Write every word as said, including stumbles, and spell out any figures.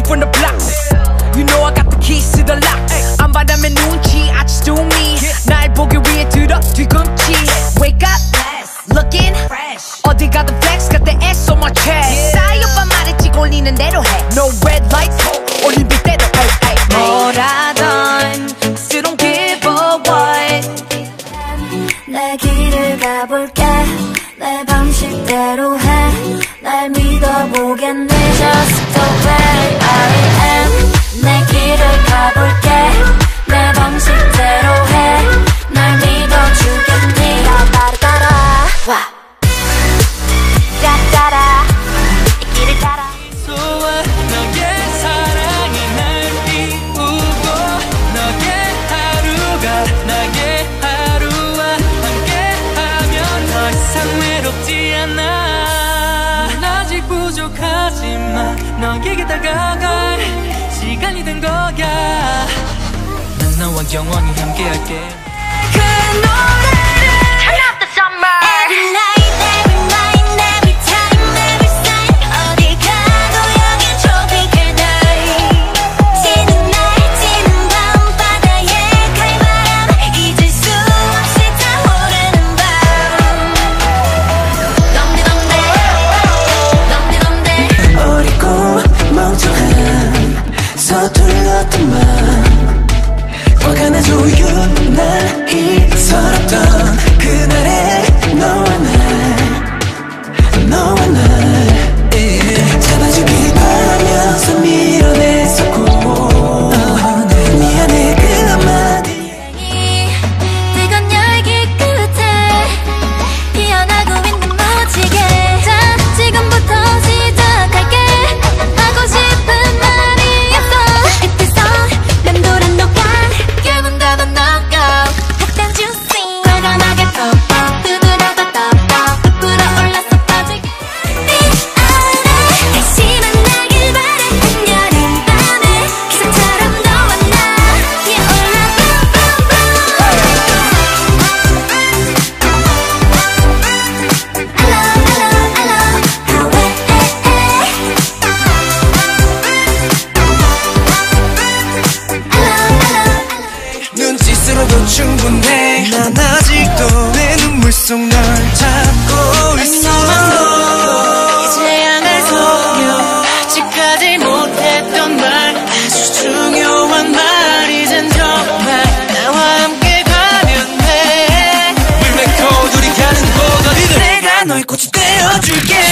from the block. You know I got the keys to the lock. 안 받으면 눈치, I just do me. 날 보기 위해 들어 뒤꿈치. Wake up, looking fresh. 어디 가든 flex, got the S on my chest. 싸이 오빠 말했지 걸리는 대로 해. No red lights, 올림픽대로. 뭐라던, still don't give a what. 내 길을 가볼게. 내 방식대로 해. 날 믿어보겠네. Just the way I am. 내 길을 가볼게. 내 방식대로 해. 날 믿어주겠니. 나를 따라 와. 따라 이 길을 따라. 소와 너의 사랑이 날 피우고 너의 하루가 나의 하루와 함께하면 더 이상 외롭지 않아. 난 아직 부족하지만 너에게 다가갈 시간이 된 거야. 난 너와 영원히 함께할게. 그 노래를 Turn up the summer. Every night, every night, every time, every sign. 어디 가도 여긴 tropical night. 지는 날, 지는 밤 바다에 칼바람. 잊을 수 없이 타오르는 밤. 덤디덤대, 덤디덤대. 어리고 멍청한 서툴렀던 맘 꽉 안아줘요. 날 서럽던 그날의 너와 날 너와 날 yeah. 잡아주길 바라면서 밀어냈었고 oh, 미안해 그 한마디. 뜨거운 열기 끝에 피어나고 있는 무지개. 자 지금부터 시작할게. 하고 싶은 말이 없어. 끝에서 맴돌아 녹아 결국 다는 knockout. 핫한 juicy 과감하게 퍽퍽 두드려봐 떡떡 부풀어 올라서 터지게. 빛아래 다시 만나길 바래. 한여름 밤에 기상처럼 너와 나 피어올라 boom boom boom. I love I love I love how it 눈짓으로도 충분해. 난 아직도 내 눈물 속 널 잡고 있어. 이제야 날 속여 지금까지 못했던 말 아주 중요한 말 이젠 정말 나와 함께 가면 돼. We make cold 우리 가는 곳 어디든 내가 너의 꽃이 되어줄게.